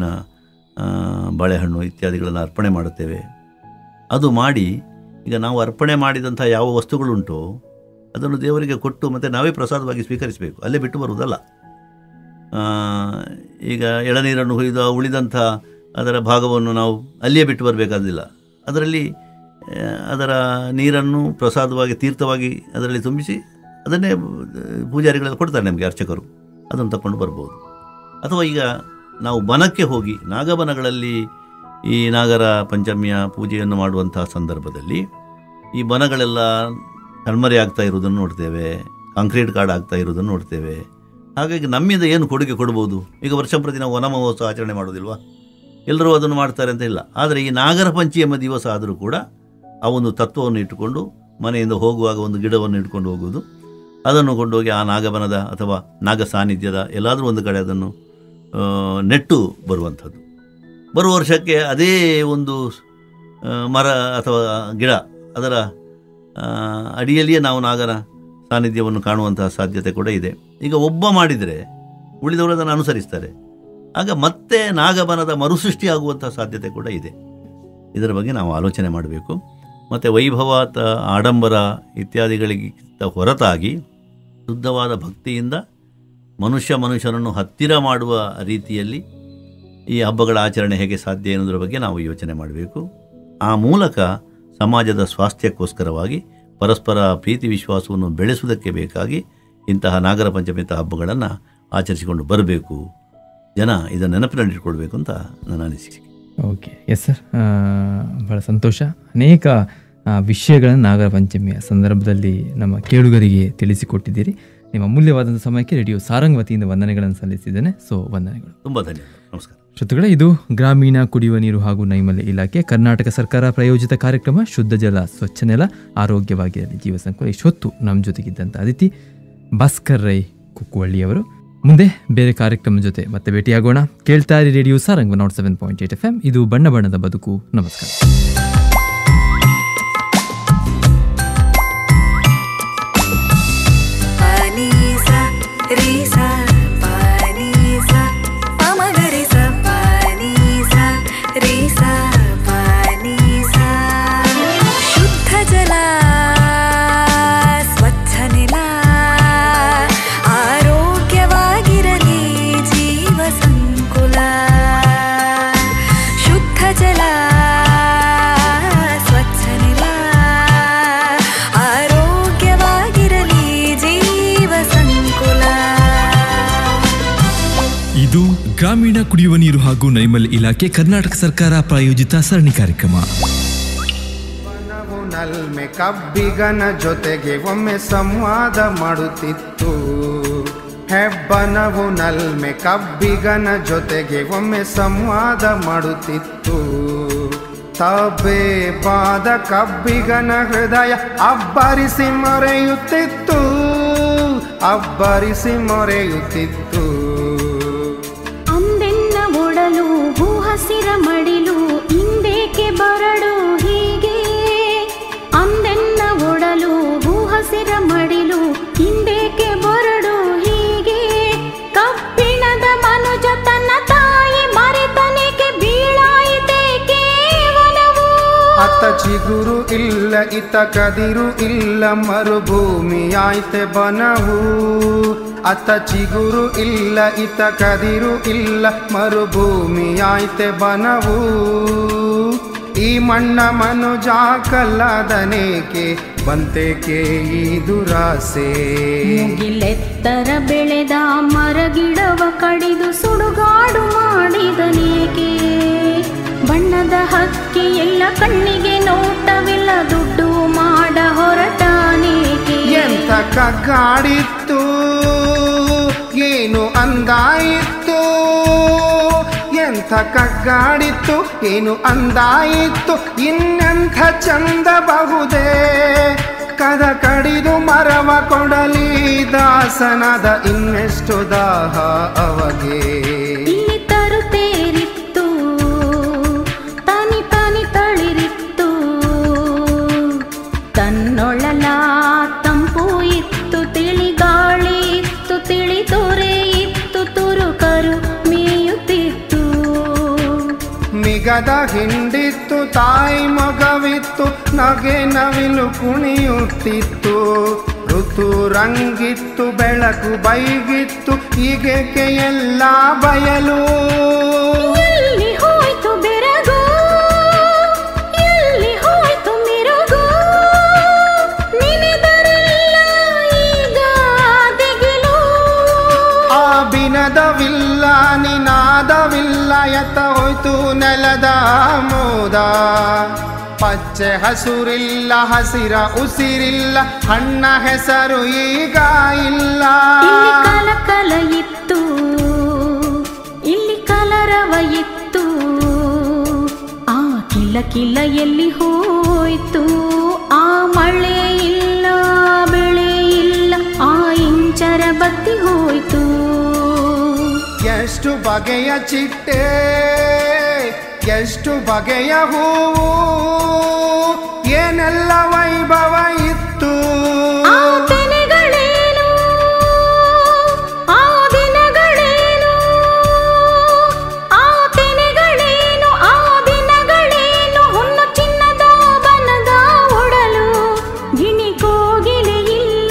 ಬಾಳೆಹಣ್ಣು ಇತ್ಯಾದಿಗಳನ್ನು ಅರ್ಪಣೆ ಮಾಡುತ್ತೇವೆ. ಅದು ಮಾಡಿ ಈಗ ನಾವು ಅರ್ಪಣೆ ಮಾಡಿದಂಥ ಯಾವ ವಸ್ತುಗಳುಂಟೋ ಅದನ್ನು ದೇವರಿಗೆ ಕೊಟ್ಟು ಮತ್ತು ನಾವೇ ಪ್ರಸಾದವಾಗಿ ಸ್ವೀಕರಿಸಬೇಕು, ಅಲ್ಲೇ ಬಿಟ್ಟು ಬರುವುದಲ್ಲ. ಈಗ ಎಳನೀರನ್ನು ಹುಯ್ದು ಉಳಿದಂಥ ಅದರ ಭಾಗವನ್ನು ನಾವು ಅಲ್ಲಿಯೇ ಬಿಟ್ಟು ಬರಬೇಕಾದಿಲ್ಲ. ಅದರಲ್ಲಿ ಅದರ ನೀರನ್ನು ಪ್ರಸಾದವಾಗಿ, ತೀರ್ಥವಾಗಿ ಅದರಲ್ಲಿ ತುಂಬಿಸಿ ಅದನ್ನೇ ಪೂಜಾರಿಗಳೆಲ್ಲ ಕೊಡ್ತಾರೆ ನಮಗೆ, ಅರ್ಚಕರು. ಅದನ್ನು ತಗೊಂಡು ಬರ್ಬೋದು. ಅಥವಾ ಈಗ ನಾವು ಬನಕ್ಕೆ ಹೋಗಿ ನಾಗಬನಗಳಲ್ಲಿ ಈ ನಾಗರ ಪಂಚಮಿಯ ಪೂಜೆಯನ್ನು ಮಾಡುವಂಥ ಸಂದರ್ಭದಲ್ಲಿ ಈ ಬನಗಳೆಲ್ಲ ಕಣ್ಮರೆ ಆಗ್ತಾ ಇರೋದನ್ನು ನೋಡ್ತೇವೆ, ಕಾಂಕ್ರೀಟ್ ಕಾಡು ಆಗ್ತಾ ಇರೋದನ್ನು ನೋಡ್ತೇವೆ. ಹಾಗಾಗಿ ನಮ್ಮಿಂದ ಏನು ಕೊಡುಗೆ ಕೊಡ್ಬೋದು? ಈಗ ವರ್ಷ ಪ್ರತಿ ನಾವು ವನ ಮಹೋತ್ಸವ ಆಚರಣೆ ಮಾಡೋದಿಲ್ವಾ? ಎಲ್ಲರೂ ಅದನ್ನು ಮಾಡ್ತಾರೆ ಅಂತ ಇಲ್ಲ. ಆದರೆ ಈ ನಾಗರ ಪಂಚಮಿಯ ದಿವಸ ಆದರೂ ಕೂಡ ಆ ಒಂದು ತತ್ವವನ್ನು ಇಟ್ಟುಕೊಂಡು ಮನೆಯಿಂದ ಹೋಗುವಾಗ ಒಂದು ಗಿಡವನ್ನು ಇಟ್ಕೊಂಡು ಹೋಗುವುದು, ಅದನ್ನು ಕೊಂಡೋಗಿ ಆ ನಾಗಬನದ ಅಥವಾ ನಾಗ ಸಾನ್ನಿಧ್ಯದ ಎಲ್ಲಾದರೂ ಒಂದು ಕಡೆ ಅದನ್ನು ನೆಟ್ಟು ಬರುವಂಥದ್ದು. ಬರುವ ವರ್ಷಕ್ಕೆ ಅದೇ ಒಂದು ಮರ ಅಥವಾ ಗಿಡ ಅದರ ಅಡಿಯಲ್ಲಿಯೇ ನಾವು ನಾಗರ ಸಾನ್ನಿಧ್ಯವನ್ನು ಕಾಣುವಂತಹ ಸಾಧ್ಯತೆ ಕೂಡ ಇದೆ. ಈಗ ಒಬ್ಬ ಮಾಡಿದರೆ ಉಳಿದವರು ಅದನ್ನು ಅನುಸರಿಸ್ತಾರೆ. ಆಗ ಮತ್ತೆ ನಾಗಬನದ ಮರುಸೃಷ್ಟಿ ಆಗುವಂಥ ಸಾಧ್ಯತೆ ಕೂಡ ಇದೆ. ಇದರ ಬಗ್ಗೆ ನಾವು ಆಲೋಚನೆ ಮಾಡಬೇಕು. ಮತ್ತು ವೈಭವ, ಆಡಂಬರ ಇತ್ಯಾದಿಗಳಿಗಿಂತ ಹೊರತಾಗಿ ಶುದ್ಧವಾದ ಭಕ್ತಿಯಿಂದ ಮನುಷ್ಯ ಮನುಷ್ಯನನ್ನು ಹತ್ತಿರ ಮಾಡುವ ರೀತಿಯಲ್ಲಿ ಈ ಹಬ್ಬಗಳ ಆಚರಣೆ ಹೇಗೆ ಸಾಧ್ಯ ಎನ್ನುವುದರ ಬಗ್ಗೆ ನಾವು ಯೋಚನೆ ಮಾಡಬೇಕು. ಆ ಮೂಲಕ ಸಮಾಜದ ಸ್ವಾಸ್ಥ್ಯಕ್ಕೋಸ್ಕರವಾಗಿ ಪರಸ್ಪರ ಪ್ರೀತಿ ವಿಶ್ವಾಸವನ್ನು ಬೆಳೆಸುವುದಕ್ಕೆ ಬೇಕಾಗಿ ಇಂತಹ ನಾಗರ ಪಂಚಮಿತ ಹಬ್ಬಗಳನ್ನು ಆಚರಿಸಿಕೊಂಡು ಬರಬೇಕು. ಜನ ಇದನ್ನು ನೆನಪಿನಲ್ಲಿಟ್ಕೊಳ್ಬೇಕು ಅಂತ ನನ್ನ ಅನಿಸಿಕೆ. ಓಕೆ, ಎಸ್ ಸರ್, ಭಾಳ ಸಂತೋಷ. ಅನೇಕ ವಿಷಯಗಳನ್ನು ನಾಗರ ಪಂಚಮಿಯ ಸಂದರ್ಭದಲ್ಲಿ ನಮ್ಮ ಕೇಳುಗರಿಗೆ ತಿಳಿಸಿಕೊಟ್ಟಿದ್ದೀರಿ. ನಿಮ್ಮ ಅಮೂಲ್ಯವಾದಂಥ ಸಮಯಕ್ಕೆ ರೇಡಿಯೋ ಸಾರಂಗ್ ವತಿಯಿಂದ ವಂದನೆಗಳನ್ನು ಸಲ್ಲಿಸಿದ್ದೇನೆ. ಸೊ ವಂದನೆಗಳು. ತುಂಬ ಧನ್ಯವಾದ. ನಮಸ್ಕಾರ. ಶ್ರೋತೃಗಳೇ, ಇದು ಗ್ರಾಮೀಣ ಕುಡಿಯುವ ನೀರು ಹಾಗೂ ನೈರ್ಮಲ್ಯ ಇಲಾಖೆ ಕರ್ನಾಟಕ ಸರ್ಕಾರ ಪ್ರಾಯೋಜಿತ ಕಾರ್ಯಕ್ರಮ ಶುದ್ಧ ಜಲ ಸ್ವಚ್ಛ ನೆಲ ಆರೋಗ್ಯವಾಗಿರಲಿ ಜೀವ ಸಂಕುಲ. ಇಷ್ಟೊತ್ತು ನಮ್ಮ ಜೊತೆಗಿದ್ದಂಥ ಅತಿಥಿ ಭಾಸ್ಕರ್ ರೈ ಕುಕ್ಕುವಳ್ಳಿಯವರು. ಮುಂದೆ ಬೇರೆ ಕಾರ್ಯಕ್ರಮದ ಜೊತೆ ಮತ್ತೆ ಭೇಟಿಯಾಗೋಣ. ಕೇಳ್ತಾ ಇರಿ radio Sarang nought seven point eight F M. ಇದು ಬಣ್ಣ ಬಣ್ಣದ ಬದುಕು. ನಮಸ್ಕಾರ. ಗ್ರಾಮೀಣ ಕುಡಿಯುವ ನೀರು ಹಾಗೂ ನೈರ್ಮಲ್ಯ ಇಲಾಖೆ ಕರ್ನಾಟಕ ಸರ್ಕಾರ ಪ್ರಾಯೋಜಿತ ಸರಣಿ ಕಾರ್ಯಕ್ರಮ. ನಲ್ಮೆ ಕಬ್ಬಿಗನ ಜೊತೆಗೆ ಒಮ್ಮೆ ಸಂವಾದ ಮಾಡುತ್ತಿತ್ತು. ಹೆಬ್ಬನವು ನಲ್ಮೆ ಕಬ್ಬಿಗನ ಜೊತೆಗೆ ಒಮ್ಮೆ ಸಂವಾದ ಮಾಡುತ್ತಿತ್ತು. ತಬೆ ಪಾದ ಕಬ್ಬಿಗನ ಹೃದಯ ಅಬ್ಬರಿಸಿ ಮೊರೆಯುತ್ತಿತ್ತು, ಅಬ್ಬರಿಸಿ ಮೊರೆಯುತ್ತಿತ್ತು. ಅಂದೆನ್ನ ಒಡಲು ಹೂ ಹಸಿರ ಮಡಿಲು ಇಂದೇಕೆ ಬರಡು ಹೀಗೆ. ಅಂದೆನ್ನ ಒಡಲು ಹೂ ಹಸಿರ ಮಡಿಲು ಇಂದೇಕೆ ಬರಡು ಹೀಗೆ. ಕಬ್ಬಿಣದ ಮನುಜ ತನ್ನ ತಾಯಿ ಮರೆತನಿಗೆ ಬೀಳಾಯಿತೇಕೆ ಒಲವು. ಅತ್ತ ಚಿಗುರು ಇಲ್ಲ ಇತ್ತ ಕದಿರು ಇಲ್ಲ ಮರುಭೂಮಿಯಾಯ್ತೆ ಬನವು. ಅತ್ತ ಚಿಗುರು ಇಲ್ಲ ಇತ್ತ ಕದಿರು ಇಲ್ಲ ಮರುಭೂಮಿಯಾಯ್ತೆ ಬನವು. ಈ ಮಣ್ಣ ಮನುಜ ಕಲ್ಲದನೇಕೆ ಬಂತೇಕೆ ಈ ದುರಾಸೆ. ಮುಗಿಲೆತ್ತರ ಬೆಳೆದ ಮರಗಿಡವ ಕಡಿದು ಸುಡುಗಾಡು ಮಾಡಿದನೇಕೆ. ಬಣ್ಣದ ಹಕ್ಕಿ ಎಲ್ಲ ಕಣ್ಣಿಗೆ ನೋಟವಿಲ್ಲ ದುಡ್ಡು ಮಾಡ ಹೊರಟಾನೇಕೆ. ಎಂತ ಕಗ್ಗಾಡಿತ್ತು ಏನು ಅಂದಾಯಿತ್ತು. ಎಂಥ ಕಗ್ಗಾಡಿತ್ತು ಏನು ಅಂದಾಯಿತ್ತು. ಇನ್ನೆಂಥ ಚಂದ ಬಹುದೇ ಕದ ಕಡಿದು ಮರವ ಕೊಡಲಿ ದಾಸನದ ಇನ್ನೆಷ್ಟು ದಾಹ ಅವಗೆ. ಇಲ್ಲಿ ತರುತ್ತೇರಿತ್ತು ತಾನಿ ತಾನಿ ತಳಿರಿತ್ತು. ತನ್ನೊಳಲ ತಂಪು ಇತ್ತು ತಿಳಿ ಗಾಳಿ ಇತ್ತು ತಿಳಿ ತೋರೆ ಇತ್ತು ತುರುಕರು ಮೇಯುತ್ತಿತ್ತು. ನಿಗದ ಹಿಂಡಿತ್ತು ತಾಯಿ ಮಗವಿತ್ತು ನಗೆ ನವಿಲು ಕುಣಿಯುತ್ತಿತ್ತು. ಋತು ರಂಗಿತ್ತು ಬೆಳಕು ಬೈಗಿತ್ತು ಹೀಗೇಕೆ ಎಲ್ಲ ಬಯಲು. ಎಲ್ಲಿ ಹೋಯ್ತು ಬೆರಗು ಎಲ್ಲಿ ಹೋಯ್ತು ಮಿರುಗು. ನಿನೆದರೆಲ್ಲ ಈಗ ದಿಗಿಲು. ಆ ಬಿನದವಿಲ್ಲ ನಿನಾದವಿಲ್ಲ ಎತ್ತ ಹೋಯ್ತು ನೆಲದ ಮೋದ. ಪಚ್ಚೆ ಹಸುರಿಲ್ಲ ಹಸಿರ ಉಸಿರಿಲ್ಲ ಹಣ್ಣ ಹೆಸರು ಈಗ ಇಲ್ಲ. ಇಲ್ಲಿ ಕಲಕಲ ಇತ್ತು ಇಲ್ಲಿ ಕಲರವ ಇತ್ತು. ಆ ಕಿಲ ಕಿಲ ಎಲ್ಲಿ ಹೋಯ್ತು. ಆ ಮಳೆ ಇಲ್ಲ ಬೆಳೆ ಇಲ್ಲ ಆ ಇಂಚರ ಬತ್ತಿ ಹೋಯ್ತು. ಎಷ್ಟು ಬಗೆಯ ಚಿಟ್ಟೆ ಎಷ್ಟು ಬಗೆಯ ಹೂವು ಏನೆಲ್ಲ ವೈಭವ ಇತ್ತು. ಆ ತೆನೆಗಳೇನು ಆ ದಿನಗಳೇನು. ಆ ತೆನೆಗಳೇನು ಆ ದಿನಗಳೇನು. ಹುಣ್ಣು ಚಿನ್ನದ ಬನದ ಒಡಲು ಗಿಣಿ ಕೋಗಿಲೆ ಇಲ್ಲ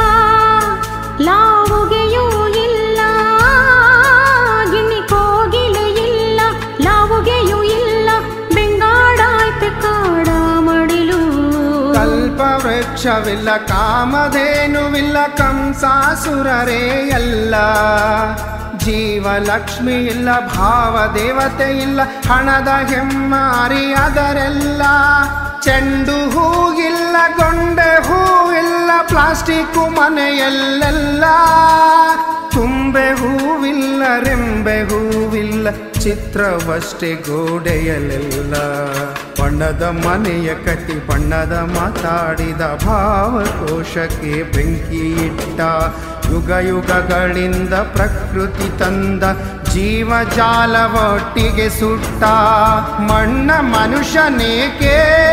ಲಾವುಗೆಯೂ ಇಲ್ಲ. ಗಿಣಿ ಕೋಗಿಲೆ ಇಲ್ಲ ಲಾವುಗೆಯೂ ಇಲ್ಲ. ಬೆಂಗಾಡಾಯ್ತೆ ಕಾಡ ಮಡಿಲು. ಕಲ್ಪ ವೃಕ್ಷವಿಲ್ಲ ಕಾಮಧೇನುವಿಲ್ಲ ಕಂಸಾಸುರರೇ ಎಲ್ಲ. ಜೀವಲಕ್ಷ್ಮಿ ಇಲ್ಲ ಭಾವ ದೇವತೆ ಇಲ್ಲ ಹಣದ ಹೆಮ್ಮಾರಿ ಅದರೆಲ್ಲ. ಚೆಂಡು ಹೂಗಿಲ್ಲ ಗೊಂಡೆ ಹೂವಿಲ್ಲ ಪ್ಲಾಸ್ಟಿಕ್ ಮನೆಯಲ್ಲೆಲ್ಲ. ತುಂಬೆ ಹೂವಿಲ್ಲ ರೆಂಬೆ ಹೂವಿಲ್ಲ ಚಿತ್ರವಷ್ಟೇ ಗೋಡೆಯಲ್ಲೆಲ್ಲ. ಬಣ್ಣದ ಮನೆಯ ಕಟ್ಟಿ ಬಣ್ಣದ ಮಾತಾಡಿದ ಭಾವಕೋಶಕ್ಕೆ ಬೆಂಕಿ ಇಟ್ಟ. ಯುಗ ಯುಗಗಳಿಂದ ಪ್ರಕೃತಿ ತಂದ ಜೀವಜಾಲ ಒಟ್ಟಿಗೆ ಸುಟ್ಟ. ಮಣ್ಣ ಮನುಷ್ಯನೇಕೆ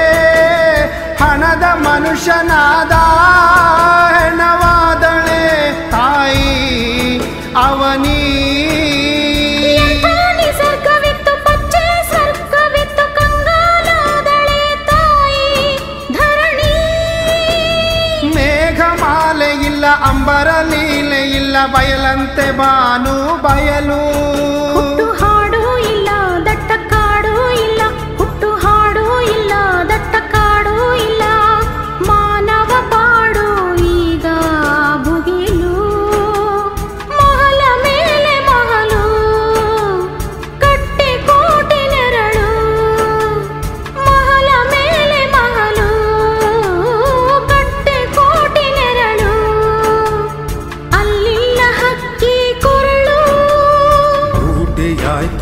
ಹಣದ ಮನುಷ್ಯನಾದ. ಹೆಣವಾದಳೆ ತಾಯಿ ಅವನೀ. ನಿಸರ್ಗವಿತ್ತು ಪಚ್ಚೆ ಸರ್ಗವಿತ್ತು ಕಂಗಾಲಾದಳೆ ತಾಯಿ ಧರಣಿ. ಮೇಘಮಾಲೆ ಇಲ್ಲ ಅಂಬರ ಲೀಲೆ ಇಲ್ಲ ಬಯಲಂತೆ ಬಾನು ಬಯಲು. ಹುಟ್ಟು ಹಾಡು ಇಲ್ಲ ದಟ್ಟ ಕಾಡು ಇಲ್ಲ. ಹುಟ್ಟು ಹಾಡು ಇಲ್ಲ ದಟ್ಟ ಕಾಡು ಇಲ್ಲ. ಮಾನವ ಪಾಡು ಈಗ ಭುಗಿಲು. ಮಹಲ ಮೇಲೆ ಮಹಲು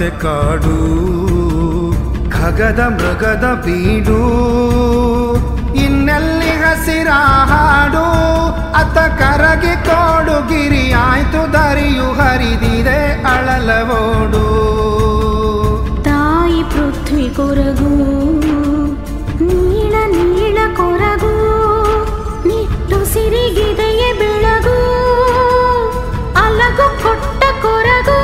ಸತೆ ಕಾಡು ಖಗದ ಮೃಗದ ಬೀಡು ಇನ್ನೆಲ್ಲಿ ಹಸಿರ ಹಾಡು ಅತ ಕರಗಿ ಕೋಡು ಗಿರಿ ಆಯ್ತು ದರಿಯು ಹರಿದಿದೆ ಅಳಲವೋಡು ತಾಯಿ ಪೃಥ್ವಿ ಕೊರಗು ನೀಳ ನೀಳ ಕೊರಗು ನಿಟ್ಟು ಸಿರಿಗಿದೆಯೇ ಬೆಳಗು ಅಲಗು ಕೊಟ್ಟ ಕೊರಗು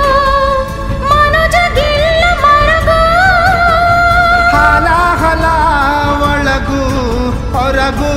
ಮನುಜಗಿಲ್ಲ ಮರಗು ಹಲ ಹಲ ಒಳಗು ಹೊರಗು.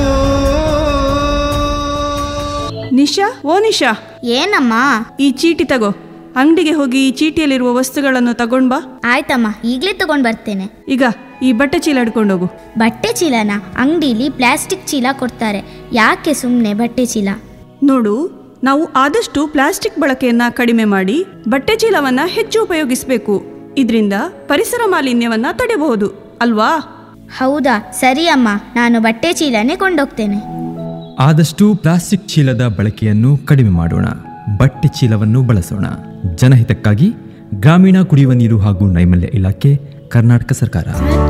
ನಿಶಾ, ಓ ನಿಶಾ, ಏನಮ್ಮ? ಈ ಚೀಟಿ ತಗೋ. ಅಂಗಡಿಗೆ ಹೋಗಿ ಈ ಚೀಟಿಯಲ್ಲಿರುವ ವಸ್ತುಗಳನ್ನು ತಗೊಂಡ್ ಬಾ. ಆಯ್ತಮ್ಮ, ಈಗಲೇ ತಗೊಂಡ್ ಬರ್ತೇನೆ. ಈಗ ಈ ಬಟ್ಟೆ ಚೀಲ ಹಿಡ್ಕೊಂಡೋಗು. ಬಟ್ಟೆ ಚೀಲನ? ಅಂಗಡಿಲಿ ಪ್ಲಾಸ್ಟಿಕ್ ಚೀಲ ಕೊಡ್ತಾರೆ, ಯಾಕೆ ಸುಮ್ಮನೆ ಬಟ್ಟೆ ಚೀಲ? ನೋಡು, ನಾವು ಆದಷ್ಟು ಪ್ಲಾಸ್ಟಿಕ್ ಬಳಕೆಯನ್ನ ಕಡಿಮೆ ಮಾಡಿ ಬಟ್ಟೆ ಚೀಲವನ್ನ ಹೆಚ್ಚು ಉಪಯೋಗಿಸಬೇಕು. ಇದರಿಂದ ಪರಿಸರ ಮಾಲಿನ್ಯವನ್ನ ತಡೆಯಬಹುದು ಅಲ್ವಾ? ಹೌದಾ, ಸರಿ ಅಮ್ಮ, ನಾನು ಬಟ್ಟೆ ಚೀಲನೇ ಕೊಂಡೋಗ್ತೇನೆ. ಆದಷ್ಟು ಪ್ಲಾಸ್ಟಿಕ್ ಚೀಲದ ಬಳಕೆಯನ್ನು ಕಡಿಮೆ ಮಾಡೋಣ, ಬಟ್ಟೆ ಚೀಲವನ್ನು ಬಳಸೋಣ. ಜನಹಿತಕ್ಕಾಗಿ ಗ್ರಾಮೀಣ ಕುಡಿಯುವ ನೀರು ಹಾಗೂ ನೈರ್ಮಲ್ಯ ಇಲಾಖೆ, ಕರ್ನಾಟಕ ಸರ್ಕಾರ.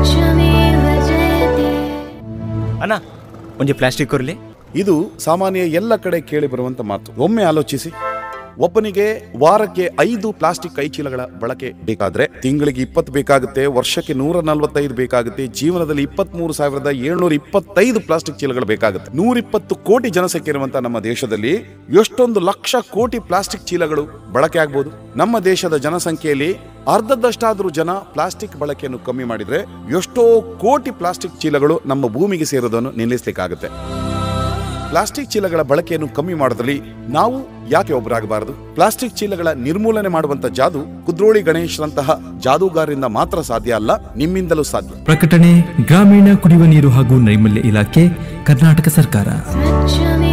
ಅಣ್ಣ, ಒಂಜಿ ಪ್ಲಾಸ್ಟಿಕ್ ಕೊರ್ಲಿ. ಇದು ಸಾಮಾನ್ಯ ಎಲ್ಲ ಕಡೆ ಕೇಳಿ ಬರುವಂತ ಮಾತು. ಒಮ್ಮೆ ಆಲೋಚಿಸಿ, ಒಬ್ಬನಿಗೆ ವಾರಕ್ಕೆ ಐದು ಪ್ಲಾಸ್ಟಿಕ್ ಕೈಚೀಲಗಳ ಬಳಕೆ ಬೇಕಾದ್ರೆ ತಿಂಗಳಿಗೆ ಇಪ್ಪತ್ತು ಬೇಕಾಗುತ್ತೆ, ವರ್ಷಕ್ಕೆ ನೂರ ನಲ್ವತ್ತೈದು ಬೇಕಾಗುತ್ತೆ, ಜೀವನದಲ್ಲಿ ಇಪ್ಪತ್ತ್ ಮೂರು ಸಾವಿರದ ಏಳ್ನೂರ ಇಪ್ಪತ್ತೈದು ಪ್ಲಾಸ್ಟಿಕ್ ಚೀಲಗಳು ಬೇಕಾಗುತ್ತೆ. ನೂರಿಪ್ಪತ್ತು ಕೋಟಿ ಜನಸಂಖ್ಯೆ ಇರುವಂತಹ ನಮ್ಮ ದೇಶದಲ್ಲಿ ಎಷ್ಟೊಂದು ಲಕ್ಷ ಕೋಟಿ ಪ್ಲಾಸ್ಟಿಕ್ ಚೀಲಗಳು ಬಳಕೆ ಆಗ್ಬೋದು. ನಮ್ಮ ದೇಶದ ಜನಸಂಖ್ಯೆಯಲ್ಲಿ ಅರ್ಧದಷ್ಟಾದ್ರೂ ಜನ ಪ್ಲಾಸ್ಟಿಕ್ ಬಳಕೆಯನ್ನು ಕಮ್ಮಿ ಮಾಡಿದ್ರೆ ಎಷ್ಟೋ ಕೋಟಿ ಪ್ಲಾಸ್ಟಿಕ್ ಚೀಲಗಳು ನಮ್ಮ ಭೂಮಿಗೆ ಸೇರೋದನ್ನು ನಿಲ್ಲಿಸಲಿಕ್ಕಾಗುತ್ತೆ. ಪ್ಲಾಸ್ಟಿಕ್ ಚೀಲಗಳ ಬಳಕೆಯನ್ನು ಕಮ್ಮಿ ಮಾಡೋದ್ರಲ್ಲಿ ನಾವು ಯಾಕೆ ಒಬ್ಬರಾಗಬಾರದು? ಪ್ಲಾಸ್ಟಿಕ್ ಚೀಲಗಳ ನಿರ್ಮೂಲನೆ ಮಾಡುವಂತ ಜಾದು ಕುದ್ರೋಳಿ ಗಣೇಶ್ರಂತಹ ಜಾದೂಗಾರರಿಂದ ಮಾತ್ರ ಸಾಧ್ಯ ಅಲ್ಲ, ನಿಮ್ಮಿಂದಲೂ ಸಾಧ್ಯ. ಪ್ರಕಟಣೆ ಗ್ರಾಮೀಣ ಕುಡಿಯುವ ನೀರು ಹಾಗೂ ನೈರ್ಮಲ್ಯ ಇಲಾಖೆ, ಕರ್ನಾಟಕ ಸರ್ಕಾರ.